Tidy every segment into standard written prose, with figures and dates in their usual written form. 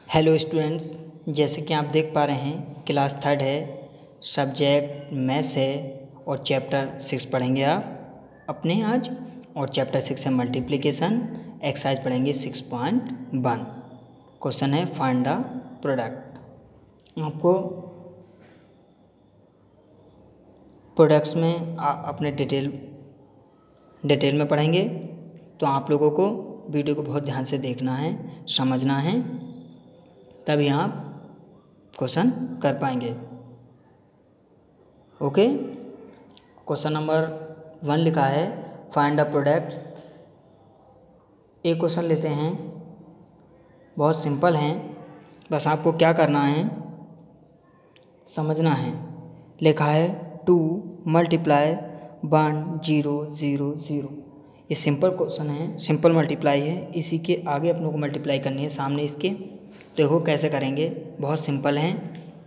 Hello students, जैसे कि आप देख पा रहे हैं क्लास थर्ड है, सब्जेक्ट मैथ्स है और चैप्टर 6 पढ़ेंगे आप अपने आज। और चैप्टर 6 है मल्टीप्लिकेशन। एक्सरसाइज पढ़ेंगे 6.1। क्वेश्चन है फाइंड द प्रोडक्ट। आपको प्रोडक्ट्स में अपने डिटेल में पढ़ेंगे, तो आप लोगों को वीडियो को बहुत ध्यान से देखना है, समझना है, तभी आप क्वेश्चन कर पाएंगे। ओके, क्वेश्चन नंबर 1 लिखा है फाइंड द प्रोडक्ट्स। एक क्वेश्चन लेते हैं, बहुत सिंपल हैं, बस आपको क्या करना है, समझना है। लिखा है 2 मल्टीप्लाई 1 0 0 0। ये सिंपल क्वेश्चन है, सिंपल मल्टीप्लाई है। इसी के आगे अपनों को मल्टीप्लाई करनी है सामने इसके। देखो कैसे करेंगे, बहुत सिंपल हैं,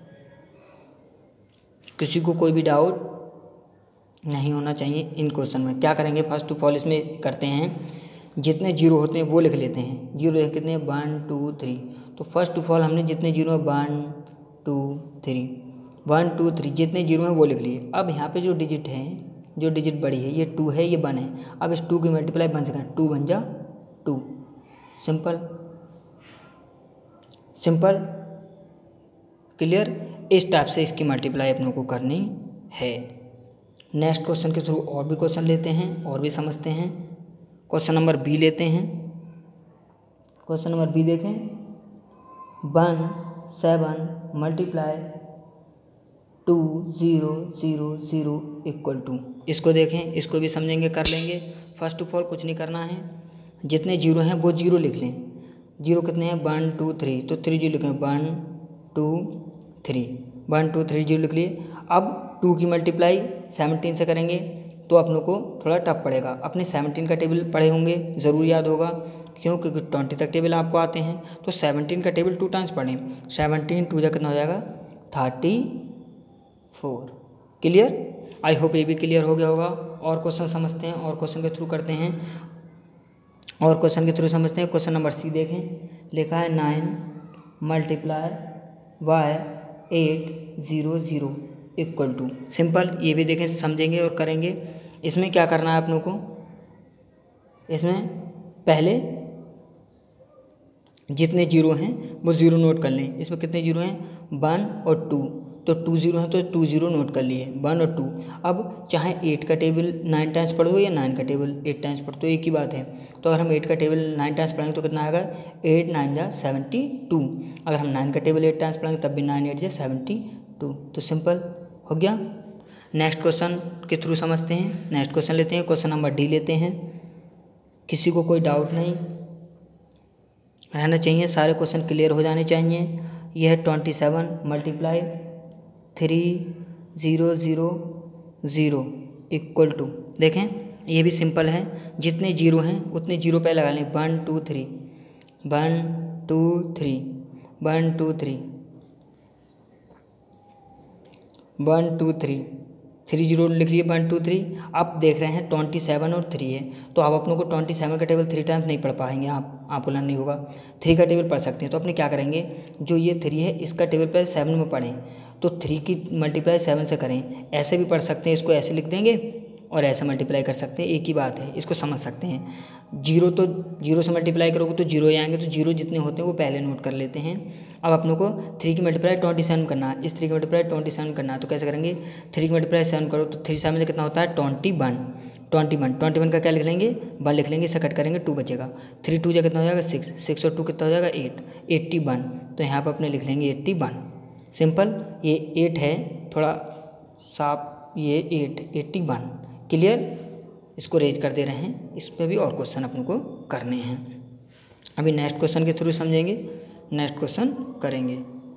किसी को कोई भी डाउट नहीं होना चाहिए इन क्वेश्चन में। क्या करेंगे, फर्स्ट ऑफ ऑल इसमें करते हैं, जितने जीरो होते हैं वो लिख लेते हैं। जीरो कितने हैं, 1 2 3। तो फर्स्ट ऑफ ऑल हमने जितने जीरो हैं 1 2 3 1 2 3 जितने जीरो हैं वो लिख लिए। अब यहाँ पे जो डिजिट है, जो डिजिट बड़ी है, ये 2 है, ये 1 है। अब इस 2 की मल्टीप्लाई 1 से करें, 2 बन जा 2। Simple clear. इस टाइप से इसकी मल्टीप्लाई अपनों को करनी है। नेक्स्ट क्वेश्चन के थ्रू और भी क्वेश्चन लेते हैं और भी समझते हैं। क्वेश्चन नंबर बी लेते हैं। क्वेश्चन नंबर बी देखें, 1 7 मल्टीप्लाई 2 0 0 0 इक्वल टू। इसको देखें, इसको भी समझेंगे, कर लेंगे। फर्स्ट ऑफ ऑल कुछ नहीं करना है, जितने जीरो हैं वो जीरो लिख लें। जीरो कितने हैं, 1 2 3, तो 3 जीरो लिखें, 1 2 3 1 2 3 जीरो लिख लिए। अब 2 की मल्टीप्लाई 17 से करेंगे तो अपनों को थोड़ा टफ पड़ेगा। अपने 17 का टेबल पढ़े होंगे, ज़रूर याद होगा, क्योंकि 20 तक टेबल आपको आते हैं। तो 17 का टेबल 2 टाइम्स पढ़ें। 17 2 जा कितना हो जाएगा, 34। क्लियर। आई होप ये भी क्लियर हो गया होगा। और क्वेश्चन समझते हैं, और क्वेश्चन के थ्रू करते हैं, और क्वेश्चन के थ्रू समझते हैं। क्वेश्चन नंबर सी देखें, लिखा है 9 multiply y 8 0 0 equal to. Simple, ये भी देखें, समझेंगे और करेंगे। इसमें क्या करना है अपनों को, इसमें पहले जितने जीरो हैं वो ज़ीरो नोट कर लें। इसमें कितने जीरो हैं, 1 और 2, तो 2 जीरो हैं तो 2 जीरो नोट कर लिए, 1 और 2। अब चाहे 8 का टेबल 9 टाइम्स पढ़ो या 9 का टेबल 8 टाइम्स पढ़ो, तो एक ही बात है। तो अगर हम 8 का टेबल 9 टाइम्स पढ़ेंगे तो कितना आएगा, 8 9 जा 72। अगर हम 9 का टेबल 8 टाइम्स पढ़ेंगे तब भी 9 8 जा 72। तो सिंपल हो गया। नेक्स्ट क्वेश्चन के थ्रू समझते हैं। नेक्स्ट क्वेश्चन लेते हैं, क्वेश्चन नंबर डी लेते हैं। किसी को कोई डाउट नहीं रहना चाहिए, सारे क्वेश्चन क्लियर हो जाने चाहिए। यह है 27 मल्टीप्लाई 3 0 0 0 इक्वल टू। देखें, ये भी सिंपल है, जितने जीरो हैं उतने जीरो पे लगा लें। 1 2 3 1 2 3 1 2 3 1 2 3 3 जीरो लिख लिए, 1 2 3। अब देख रहे हैं 27 और 3 है, तो आप अपनों को 27 का टेबल 3 टाइम्स नहीं पढ़ पाएंगे, आप लर्न नहीं होगा। 3 का टेबल पढ़ सकते हैं, तो अपने क्या करेंगे, जो ये 3 है इसका टेबल पहले 7 में पढ़ें, तो 3 की मल्टीप्लाई 7 से करें। ऐसे भी पढ़ सकते हैं, इसको ऐसे लिख देंगे और ऐसे मल्टीप्लाई कर सकते हैं, एक ही बात है, इसको समझ सकते हैं। जीरो तो जीरो से मल्टीप्लाई करोगे तो जीरो ही आएंगे, तो जीरो जितने होते हैं वो पहले नोट कर लेते हैं। अब अपनों को 3 की मल्टीप्लाई 27 करना है, इस 3 की मल्टीप्लाई 27 करना है, तो कैसे करेंगे, 3 की मल्टीप्लाई 7 करो तो 3 7 में कितना होता है, 21 का क्या लिख लेंगे, 1 लिख लेंगे, इसे कट करेंगे 2 बचेगा। 3 2 जा कितना हो जाएगा, 6 6 और 2 कितना हो जाएगा, 8 81। तो यहाँ पर अपने लिख लेंगे 81। सिंपल, ये 8 है, थोड़ा साफ, ये 81। क्लियर। इसको रेज कर दे रहे हैं, इस पर भी और क्वेश्चन अपन को करने हैं। अभी नेक्स्ट क्वेश्चन के थ्रू समझेंगे, नेक्स्ट क्वेश्चन करेंगे।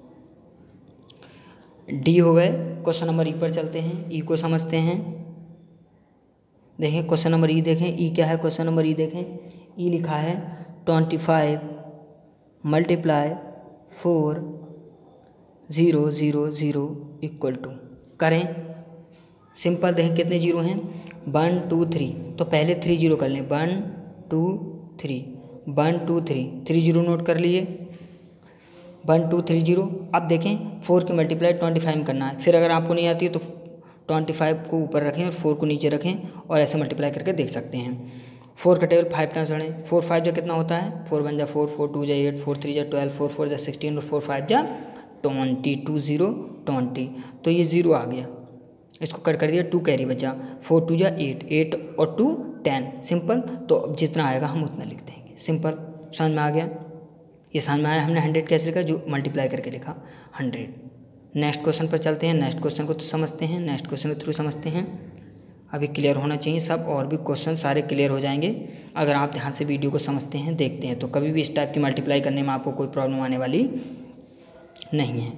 डी हो गए। क्वेश्चन नंबर ई पर चलते हैं, ई को समझते हैं। देखें क्वेश्चन नंबर ई देखें, ई क्या है, क्वेश्चन नंबर ई देखें। ई लिखा है 25 मल्टीप्लाई 4 0 0 0 इक्वल टू। करें, सिंपल। देखें कितने जीरो हैं, 1 2 3, तो पहले 3 जीरो कर लें, 1 2 3 1 2 3 3 जीरो नोट कर लिए। 1230। अब देखें 4 की मल्टीप्लाई 25 में करना है। फिर अगर आपको नहीं आती है तो 25 को ऊपर रखें और 4 को नीचे रखें और ऐसे मल्टीप्लाई करके देख सकते हैं। 4 का टेबल 5 टाइम्स पढ़ें। 4 5 जा कितना होता है, 4 1 जा 4, 4 2 जा 8, 4 3 जा 12, 4 4 जा 16 और 4 5 जा 20, 2 0 20। तो ये 0 आ गया, इसको कट कर दिया, 2 कैरी बचा, 4 2 जा 8, 8 और 2 10। सिंपल। तो अब जितना आएगा हम उतना लिख देंगे। सिंपल, समझ में आ गया। ये समझ में आया। हमने 100 कैसे लिखा, जो मल्टीप्लाई करके लिखा 100। नेक्स्ट क्वेश्चन पर चलते हैं। नेक्स्ट क्वेश्चन को तो समझते हैं, नेक्स्ट क्वेश्चन के थ्रू समझते हैं। अभी क्लियर होना चाहिए सब, और भी क्वेश्चन सारे क्लियर हो जाएंगे अगर आप ध्यान से वीडियो को समझते हैं, देखते हैं। तो कभी भी इस टाइप की मल्टीप्लाई करने में आपको कोई प्रॉब्लम आने वाली नहीं है।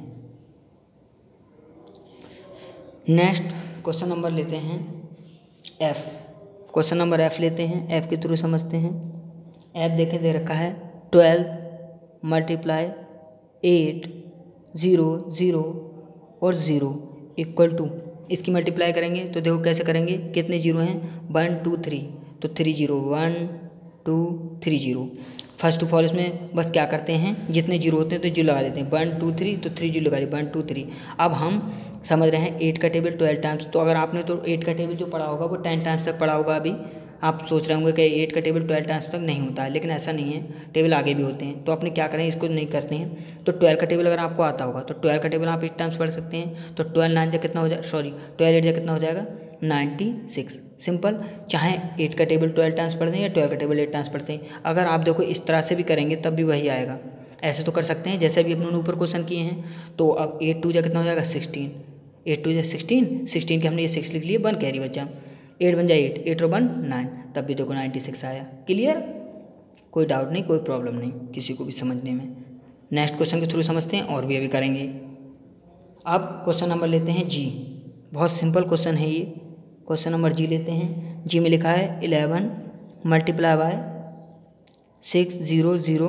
नेक्स्ट क्वेश्चन नंबर लेते हैं एफ। क्वेश्चन नंबर एफ लेते हैं, एफ के थ्रू समझते हैं। एफ देखें, दे रखा है 12 मल्टीप्लाई 8 0 0 और 0 इक्वल टू, इसकी मल्टीप्लाई करेंगे तो देखो कैसे करेंगे, कितने जीरो हैं, 1 2 3, तो 3 0 1 2 3 0। फर्स्ट ऑफ ऑल इसमें बस क्या करते हैं, जितने जीरो होते हैं तो जीरो लगा लेते हैं, 1 2 3 तो 3 जीरो लगा लिए, 1 2 3। अब हम समझ रहे हैं 8 का टेबल 12 टाइम्स, तो अगर आपने तो 8 का टेबल जो पढ़ा होगा वो 10 टाइम्स तक पढ़ा होगा। अभी आप सोच रहे होंगे कि 8 का टेबल 12 टाइम्स तक नहीं होता है, लेकिन ऐसा नहीं है, टेबल आगे भी होते हैं। तो अपने क्या करें, इसको नहीं करते हैं। तो 12 का टेबल अगर आपको आता होगा तो 12 का टेबल आप 8 टाइम्स पढ़ सकते हैं। तो 12 9 जा कितना हो जाए, 12 8 जा कितना हो जाएगा, 96। सिंपल। चाहे 8 का टेबल 12 टाइम्स पढ़ दें या 12 का टेबल 8 टाइम्स पढ़ते हैं, अगर आप देखो इस तरह से भी करेंगे तब भी वही आएगा। ऐसे तो कर सकते हैं जैसे भी अपने ऊपर क्वेश्चन किए हैं। तो अब 8 2 जा कितना हो जाएगा, 16, 8 2 जा 16, 16 के हमने ये 6 लिख लिए, 1 कैरी बचा, 8 1 जा 8, 8 और 1 9, तब भी देखो 96 आया। क्लियर, कोई डाउट नहीं, कोई प्रॉब्लम नहीं किसी को भी समझने में। नेक्स्ट क्वेश्चन के थ्रू समझते हैं और भी अभी करेंगे। अब क्वेश्चन नंबर लेते हैं जी। बहुत सिंपल क्वेश्चन है ये। क्वेश्चन नंबर जी लेते हैं। जी में लिखा है 11 मल्टीप्लाई बाय 6 0 0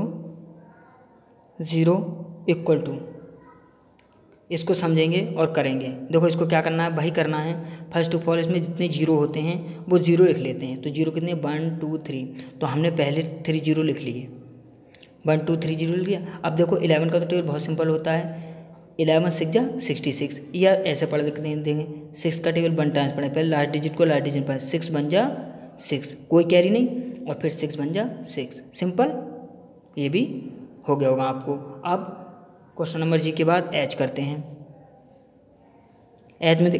0 इक्वल टू, इसको समझेंगे और करेंगे। देखो इसको क्या करना है, वही करना है। फर्स्ट ऑफ ऑल इसमें जितने जीरो होते हैं वो जीरो लिख लेते हैं। तो जीरो कितने, 1 2 3, तो हमने पहले 3 जीरो लिख लिए, 1 2 3 जीरो लिख लिया। अब देखो 11 का तो टेबल बहुत सिंपल होता है, 11 6 जा 66, या ऐसे पढ़ देंगे 6 का टेबल 1 टाइम्स पढ़े, पहले लास्ट डिजिट को लास्ट डिजिट पढ़े, 6 बन जा 6, कोई कैरी नहीं, और फिर 6 बन जा 6। सिंपल, ये भी हो गया होगा आपको। अब क्वेश्चन नंबर जी के बाद एच करते हैं। एच में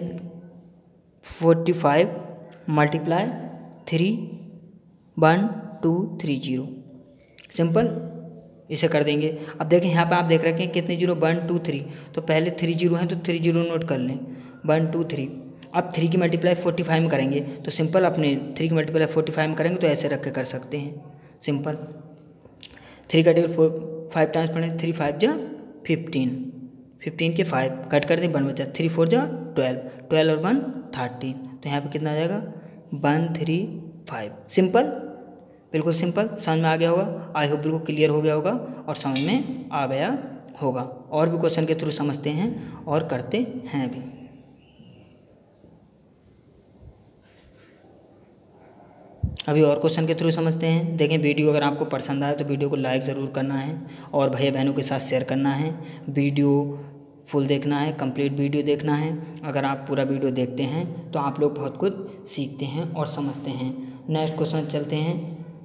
45 मल्टीप्लाई 3 1 2 3 0। सिंपल, इसे कर देंगे। अब देखें यहाँ पे आप देख रखे हैं कितने जीरो, 1 2 3, तो पहले 3 जीरो हैं तो 3 जीरो नोट कर लें, 1 2 3। अब 3 की मल्टीप्लाई 45 में करेंगे तो सिंपल, अपने 3 की मल्टीप्लाई 45 में करेंगे तो ऐसे रख के कर सकते हैं। सिंपल, 3 का टेबल 5 टाइम्स पढ़ें, 3 5 जा 15, 15 के 5 कट कर दें, 1 बचा, 3 4 जा 12, 12 और 1 13, तो यहाँ पे कितना आ जाएगा, 1 3 5। सिंपल, बिल्कुल सिंपल। समझ में आ गया होगा, आई होप बिल्कुल क्लियर हो गया होगा और समझ में आ गया होगा। और भी क्वेश्चन के थ्रू समझते हैं और करते हैं भी। अभी और क्वेश्चन के थ्रू समझते हैं। देखें वीडियो अगर आपको पसंद आए तो वीडियो को लाइक ज़रूर करना है और भैया बहनों के साथ शेयर करना है। वीडियो फुल देखना है, कंप्लीट वीडियो देखना है। अगर आप पूरा वीडियो देखते हैं तो आप लोग बहुत कुछ सीखते हैं और समझते हैं। नेक्स्ट क्वेश्चन चलते हैं,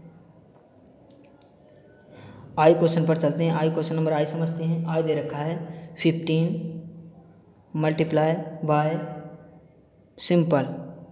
आई क्वेश्चन पर चलते हैं। आई क्वेश्चन नंबर आई समझते हैं। आई दे रखा है 15 मल्टीप्लाई बाय सिंपल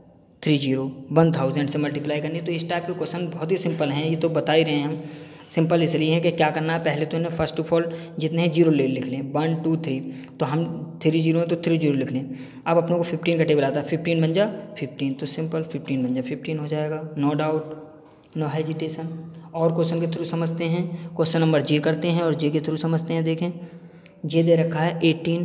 1000 से मल्टीप्लाई करनी। तो इस टाइप के क्वेश्चन बहुत ही सिंपल हैं, ये तो बता ही रहे हैं हम। सिंपल इसलिए है कि क्या करना है, पहले तो इन्हें फर्स्ट ऑफ ऑल जितने हैं जीरो लिख लें, 1 2 3, तो हम 3 जीरो हैं तो 3 जीरो लिख लें। अब अपने को 15 का टेबल आता है, 15 बन जा 15, तो सिंपल 15 बन जा 15 हो जाएगा, नो डाउट, नो हेजिटेशन। और क्वेश्चन के थ्रू समझते हैं। क्वेश्चन नंबर जे करते हैं और जे के थ्रू समझते हैं। देखें जे दे रखा है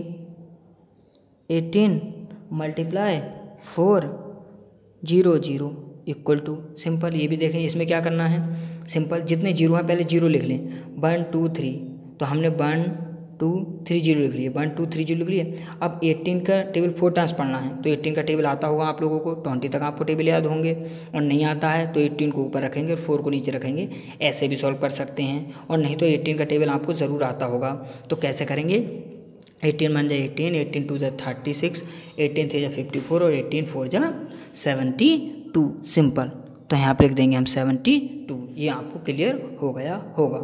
18 मल्टीप्लाई 4 0 0 इक्वल टू, सिंपल। ये भी देखें इसमें क्या करना है, सिंपल जितने जीरो हैं पहले जीरो लिख लें, 1 2 3, तो हमने 1 2 3 0 लिख लिए, 1 2 3 0 लिख लिए। अब 18 का टेबल 4 टाइम्स पढ़ना है, तो 18 का टेबल आता होगा आप लोगों को, 20 तक आपको टेबल याद होंगे, और नहीं आता है तो 18 को ऊपर रखेंगे और 4 को नीचे रखेंगे, ऐसे भी सॉल्व कर सकते हैं। और नहीं तो 18 का टेबल आपको ज़रूर आता होगा, तो कैसे करेंगे, 18 1 18, 18 2 36, 18 3 54 और 18 4 72, सिंपल। तो यहाँ पर लिख देंगे हम 72, ये आपको क्लियर हो गया होगा।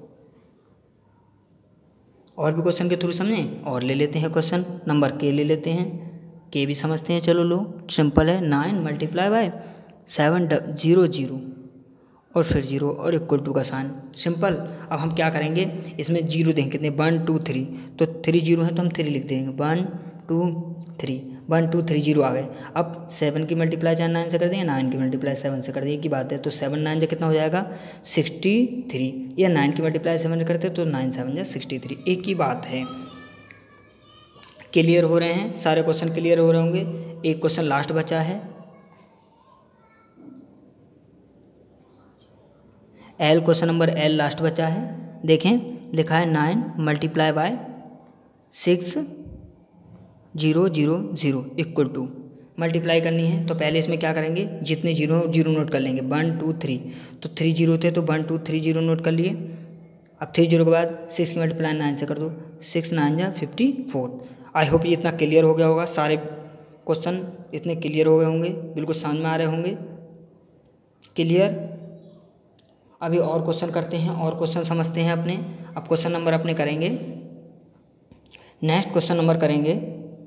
और भी क्वेश्चन के थ्रू समझें, और ले लेते हैं क्वेश्चन नंबर के ले लेते हैं, के भी समझते हैं। चलो लो, सिंपल है, 9 मल्टीप्लाई बाय 7 0 0 और फिर 0 और इक्वल टू का साइन, सिंपल। अब हम क्या करेंगे, इसमें जीरो देंगे कितने, 1 2 3, तो 3 0 है तो हम 3 लिख देंगे, 1 2 3, 1 2 3 0 आ गए। अब 7 की मल्टीप्लाई चाहे 9 से कर देंगे, 9 की मल्टीप्लाई 7 से कर देंगे, की बात है। तो 7 9 जा कितना हो जाएगा 63, या 9 की मल्टीप्लाई 7 से करते तो 9 7 जा 63, एक ही बात है। क्लियर हो रहे हैं, सारे क्वेश्चन क्लियर हो रहे होंगे। एक क्वेश्चन लास्ट बचा है, L, question number L last बचा है। देखें, लिखा है 9 multiply by 6 0 0 0 equal to, multiply करनी है तो पहले इसमें क्या करेंगे, जितने जीरो जीरो नोट कर लेंगे, 1 2 3, तो 3 0 थे तो 1 2 3 0 नोट कर लिए। अब 3 0 के बाद 6 की मल्टीप्लाई 9 से कर दो, 6 9 जा 54। आई होप ये इतना क्लियर हो गया होगा, सारे क्वेश्चन इतने क्लियर हो गए होंगे, बिल्कुल समझ में आ रहे होंगे। क्लियर, अभी और क्वेश्चन करते हैं, और क्वेश्चन समझते हैं अपने। अब क्वेश्चन नंबर अपने करेंगे, नेक्स्ट क्वेश्चन नंबर करेंगे,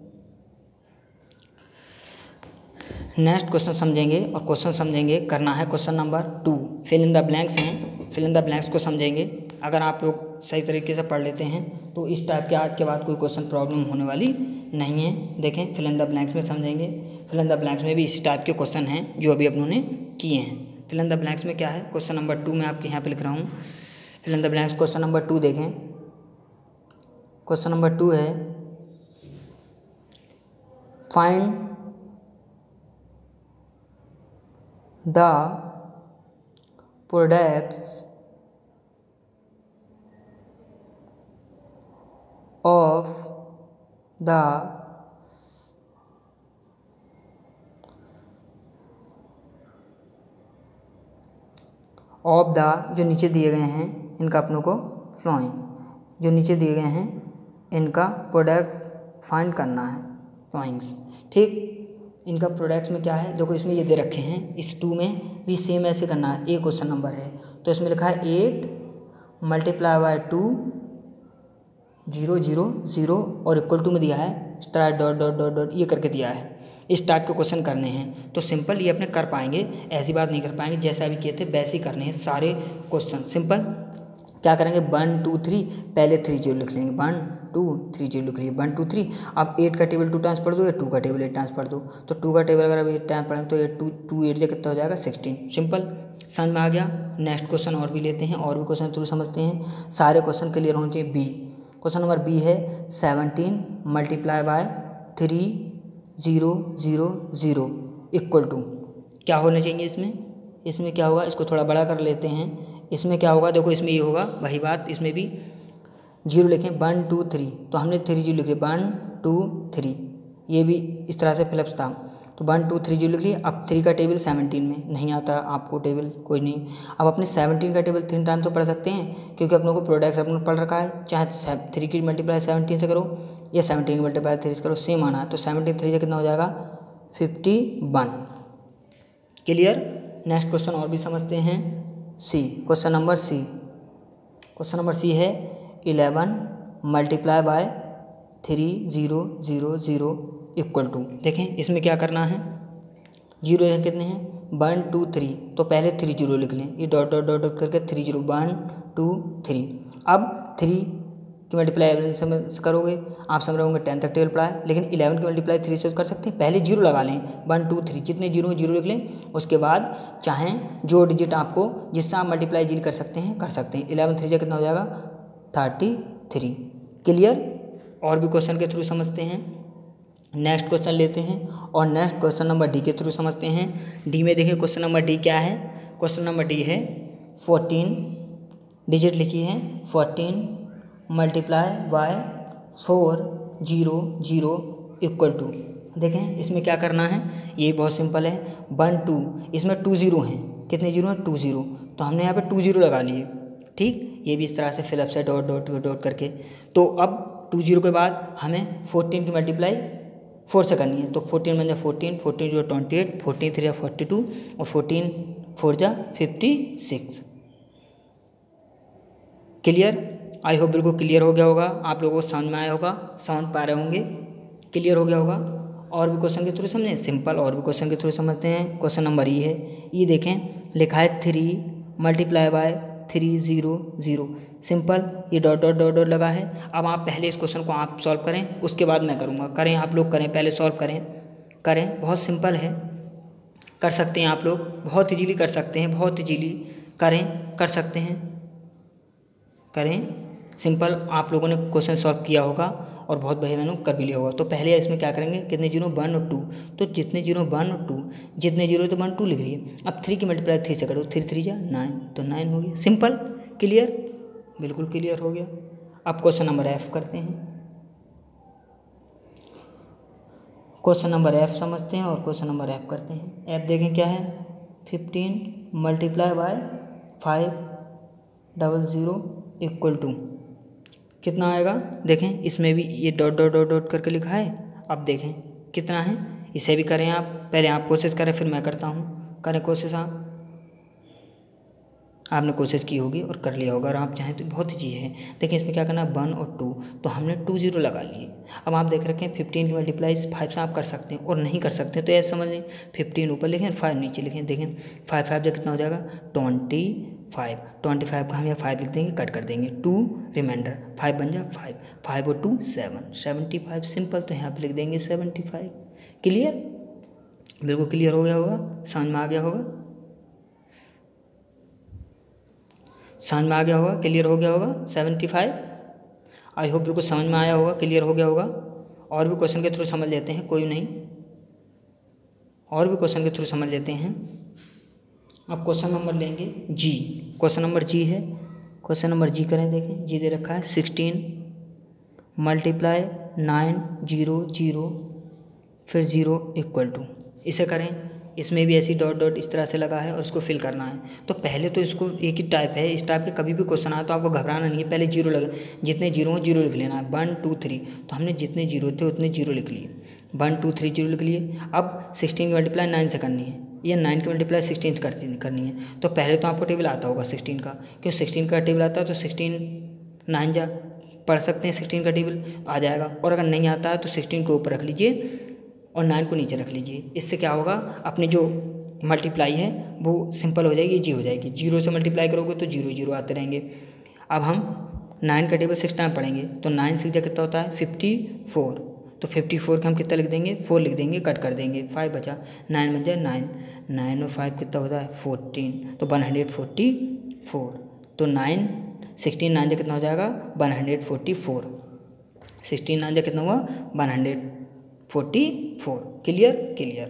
नेक्स्ट क्वेश्चन समझेंगे, और क्वेश्चन समझेंगे करना है question number 2, fill in the blanks हैं, फिल इन द ब्लैंक्स को समझेंगे। अगर आप लोग सही तरीके से पढ़ लेते हैं तो इस टाइप के आज के बाद कोई क्वेश्चन प्रॉब्लम होने वाली नहीं है। देखें, फिल इन द ब्लैंक्स में समझेंगे, फिल इन द ब्लैंक्स में भी इस टाइप के क्वेश्चन हैं जो अभी अपनों ने किए हैं। फिल इन द ब्लैंक्स में क्या है, क्वेश्चन नंबर 2 में आपके यहाँ पे लिख रहा हूँ, fill in the blanks question number 2 देखें। क्वेश्चन नंबर 2 है, find the products of the जो नीचे दिए गए हैं इनका अपनों को फ्लोइंग, जो नीचे दिए गए हैं इनका प्रोडक्ट फाइंड करना है, फ्लोइंग्स, ठीक। इनका प्रोडक्ट्स में क्या है, देखो इसमें ये दे रखे हैं, इस 2 में भी सेम ऐसे करना है। एक क्वेश्चन नंबर है तो इसमें लिखा है 8 मल्टीप्लाई बाय 2 0 0 0 और इक्वल टू में दिया है star dot dot dot dot, ये करके दिया है। इस टाइप के क्वेश्चन करने हैं तो सिंपल ये अपने कर पाएंगे, ऐसी बात नहीं कर पाएंगे, जैसे अभी किए थे वैसे ही करने हैं सारे क्वेश्चन। सिंपल क्या करेंगे, 1 2 3, पहले 3 0 लिख लेंगे, 1 2 3 0 लिख लिए, 1 2 3। अब 8 का टेबल 2 टाइम्स पढ़ दो, या 2 का टेबल 8 टाइम्स पढ़ दो, तो 2 का टेबल अगर अब 8 टाइम पढ़ें तो 8 2 8 से कितना हो जाएगा 16, सिंपल। समझ में आ गया। नेक्स्ट क्वेश्चन और भी लेते हैं, और भी क्वेश्चन थ्रू समझते हैं, सारे क्वेश्चन क्लियर होने चाहिए। बी, क्वेश्चन नंबर बी है 17 मल्टीप्लाई बाय 3 0 0 0 इक्वल टू, क्या होना चाहिए इसमें, इसमें क्या होगा, इसको थोड़ा बड़ा कर लेते हैं। इसमें क्या होगा, देखो इसमें ये होगा वही बात, इसमें भी 0 लिखें, 1 2 3, तो हमने 3 0 लिख लिया, 1 2 3, ये भी इस तरह से फिलअप्स था, तो 1 2 3 0 लिख लिए। अब 3 का टेबल 17 में नहीं आता आपको टेबल, कोई नहीं। अब अपने 17 का टेबल 3 टाइम तो पढ़ सकते हैं, क्योंकि अपनों को प्रोडक्ट्स अपनों पढ़ रखा है, चाहे 3 की मल्टीप्लाई 17 से करो या 17 की मल्टीप्लाई 3 से करो, सेम आना है। तो 17 3 से कितना हो जाएगा 51। क्लियर। नेक्स्ट क्वेश्चन और भी समझते हैं, C, question number C. Question number C है 11 मल्टीप्लाई बाय 3 0 0 0 इक्वल टू, देखें इसमें क्या करना है, 0 कितने हैं 1 2 3, तो पहले 3 0 लिख लें, ये डॉट डॉट डॉट डॉट करके 3 0 1 2 3। अब 3 की मल्टीप्लाई 11 से करोगे, आप समझ रहे होंगे 10 तक टेबल पढ़ा है, लेकिन 11 की मल्टीप्लाई 3 से कर सकते हैं, पहले 0 लगा लें, 1 2 3, जितने 0 0 लिख लें, उसके बाद चाहें जो डिजिट आपको जिससे आप मल्टीप्लाई इजीली कर सकते हैं कर सकते हैं। 11 3 से कितना हो जाएगा 33। क्लियर। और भी क्वेश्चन के थ्रू समझते हैं। नेक्स्ट क्वेश्चन लेते हैं, और नेक्स्ट क्वेश्चन नंबर डी के थ्रू समझते हैं। डी में देखें क्वेश्चन नंबर डी क्या है, क्वेश्चन नंबर डी है 14 डिजिट लिखी है 14 मल्टीप्लाई बाय 4 0 0 इक्वल टू, देखें इसमें क्या करना है, ये बहुत सिंपल है। 1 2, इसमें 2 0 हैं, कितने जीरो हैं 2 0, तो हमने यहाँ पे 2 0 लगा लिए। ठीक, ये भी इस तरह से फिलअप से डॉट डॉट डॉट करके। तो अब 2 0 के बाद हमें 14 की मल्टीप्लाई 4 से करनी है, तो 14 बन जाए 14, 14 जो 28, 14 3 42 और 14 4 जा 56। क्लियर? आई होप बिल्कुल क्लियर हो गया होगा, आप लोगों को समझ में आया होगा, समझ पा रहे होंगे, क्लियर हो गया होगा। और भी क्वेश्चन के थ्रू समझें, सिंपल और भी क्वेश्चन के थ्रू समझते हैं। क्वेश्चन नंबर ई है, ये देखें लिखा है 3 मल्टीप्लाई बाय 3 0 0, सिंपल, ये डॉट डॉट डॉट डॉट लगा है। अब आप पहले इस क्वेश्चन को आप सॉल्व करें, उसके बाद मैं करूँगा। करें आप लोग, करें पहले सॉल्व करें, बहुत सिंपल है, कर सकते हैं आप लोग, बहुत इजीली कर सकते हैं, बहुत इजीली करें, कर सकते हैं, करें। सिंपल आप लोगों ने क्वेश्चन सॉल्व किया होगा और बहुत भाई बहनों कर भी लिया होगा। तो पहले इसमें क्या करेंगे, कितने जीरो 1 और 2, तो जितने जीरो 1 और 2, जितने जीरो तो 1 2 लिख लिए। अब 3 की मल्टीप्लाई 3 से करो, 3 3 जा 9, तो 9 हो गया। सिंपल, क्लियर, बिल्कुल क्लियर हो गया। अब क्वेश्चन नंबर एफ करते हैं, क्वेश्चन नंबर एफ समझते हैं और क्वेश्चन नंबर एफ करते हैं। एफ देखें क्या है, 15 मल्टीप्लाई बाय 5 00 इक्वल टू, कितना आएगा, देखें इसमें भी ये डॉट डॉट डॉट डॉट करके लिखा है। अब देखें कितना है, इसे भी करें आप, पहले आप कोशिश करें फिर मैं करता हूँ। करें कोशिश आप, आपने कोशिश की होगी और कर लिया होगा, और आप चाहें तो बहुत ही चीज़ है। देखिए इसमें क्या करना है, 1 और 2, तो हमने 2 0 लगा लिए। अब आप देख रखे हैं 15 की मल्टीप्लाई 5 से आप कर सकते हैं, और नहीं कर सकते तो ऐसे समझ लें 15 ऊपर लिखें 5 नीचे लिखें। देखें 5 5 जब कितना हो जाएगा 25 का हम यहाँ 5 लिख देंगे, कट कर देंगे, 2 रिमाइंडर 5 बन जाए 5 और 2 7 75, सिंपल, तो यहाँ पर लिख देंगे 75। क्लियर, बिल्कुल क्लियर हो गया होगा, समझ में आ गया होगा, समझ में आ गया होगा, क्लियर हो गया होगा 75। आई होप बिल्कुल समझ में आया होगा, क्लियर हो गया होगा। और भी क्वेश्चन के थ्रू समझ लेते हैं, कोई नहीं, और भी क्वेश्चन के थ्रू समझ लेते हैं। अब क्वेश्चन नंबर लेंगे जी, क्वेश्चन नंबर जी है, क्वेश्चन नंबर जी करें। देखें जी दे रखा है 16 मल्टीप्लाई 9 0 0 फिर 0 इक्वल टू, इसे करें। इसमें भी ऐसी डॉट डॉट इस तरह से लगा है और इसको फिल करना है। तो पहले तो इसको एक ही टाइप है, इस टाइप के कभी भी क्वेश्चन आए तो आपको घबराना नहीं है, पहले जीरो लगा, जितने जीरो हो जीरो लिख लेना है, 1 2 3, तो हमने जितने जीरो थे उतने जीरो लिख लिए, 1 2 3 जीरो लिख लिए। अब 16 की मल्टीप्लाई 9 से करनी है, या 9 की मल्टीप्लाई 16 से करनी है। तो पहले तो आपको टेबल आता होगा 16 का, क्यों 16 का टेबल आता है तो 16 9 जा पढ़ सकते हैं, 16 का टेबल आ जाएगा। और अगर नहीं आता है तो 16 को ऊपर रख लीजिए और 9 को नीचे रख लीजिए। इससे क्या होगा, अपनी जो मल्टीप्लाई है वो सिंपल हो जाएगी, जी हो जाएगी। 0 से मल्टीप्लाई करोगे तो 0 0 आते रहेंगे। अब हम 9 का टेबल 6 टाइम पढ़ेंगे, तो 9 6 कितना होता है 54, तो 54 का हम कितना लिख देंगे 4 लिख देंगे, कट कर देंगे, 5 बचा, 9 बन जाए 9 और 5 कितना होता है 14, तो 144, तो 9 16 9 कितना हो जाएगा 144, 16 9 कितना हुआ 144। Clear, clear.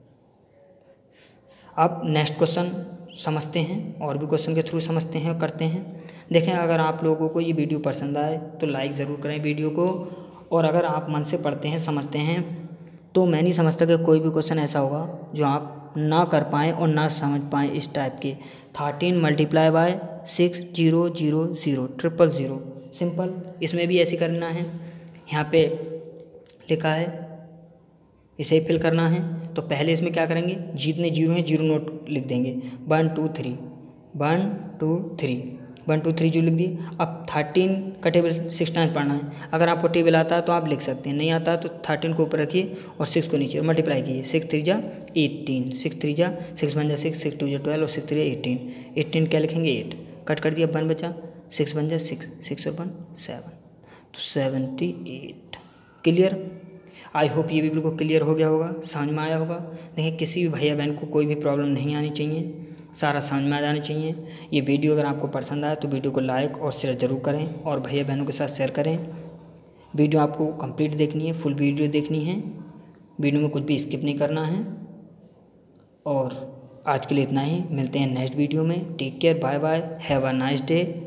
अब नेक्स्ट क्वेश्चन समझते हैं, और भी क्वेश्चन के थ्रू समझते हैं और करते हैं। देखें अगर आप लोगों को ये वीडियो पसंद आए तो लाइक ज़रूर करें वीडियो को, और अगर आप मन से पढ़ते हैं समझते हैं तो मैं नहीं समझता कि कोई भी क्वेश्चन ऐसा होगा जो आप ना कर पाएँ और ना समझ पाएँ। इस टाइप के 13 मल्टीप्लाई बाय 6 0 0 0 0 0, सिंपल, इसमें भी ऐसे करना है। यहाँ पे लिखा है इसे फिल करना है। तो पहले इसमें क्या करेंगे, जितने जीरो हैं जीरो नोट लिख देंगे, 1 2 3 1 2 3 1 2 3 जीरो लिख दिए। अब 13 का टेबल 6 टाइम्स पढ़ना है। अगर आपको टेबल आता है तो आप लिख सकते हैं, नहीं आता है तो 13 को ऊपर रखिए और 6 को नीचे मल्टीप्लाई कीजिए। 6 3 जा 18, 6 3 जा 6 बन जा 6, 6 2 जा 12 और 6 3 18, 18 क्या लिखेंगे 8, कट कर दिया, 1 बचा, 6 बन जा 6, 6 और 1 7, तो 78। क्लियर, आई होप ये भी बिल्कुल क्लियर हो गया होगा, समझ में आया होगा। देखिए किसी भी भैया बहन को कोई भी प्रॉब्लम नहीं आनी चाहिए, सारा समझ में आ जाना चाहिए। ये वीडियो अगर आपको पसंद आए तो वीडियो को लाइक और शेयर ज़रूर करें और भैया बहनों के साथ शेयर करें। वीडियो आपको कंप्लीट देखनी है, फुल वीडियो देखनी है, वीडियो में कुछ भी स्किप नहीं करना है। और आज के लिए इतना ही, मिलते हैं नेक्स्ट वीडियो में। Take care, bye bye, have a nice day.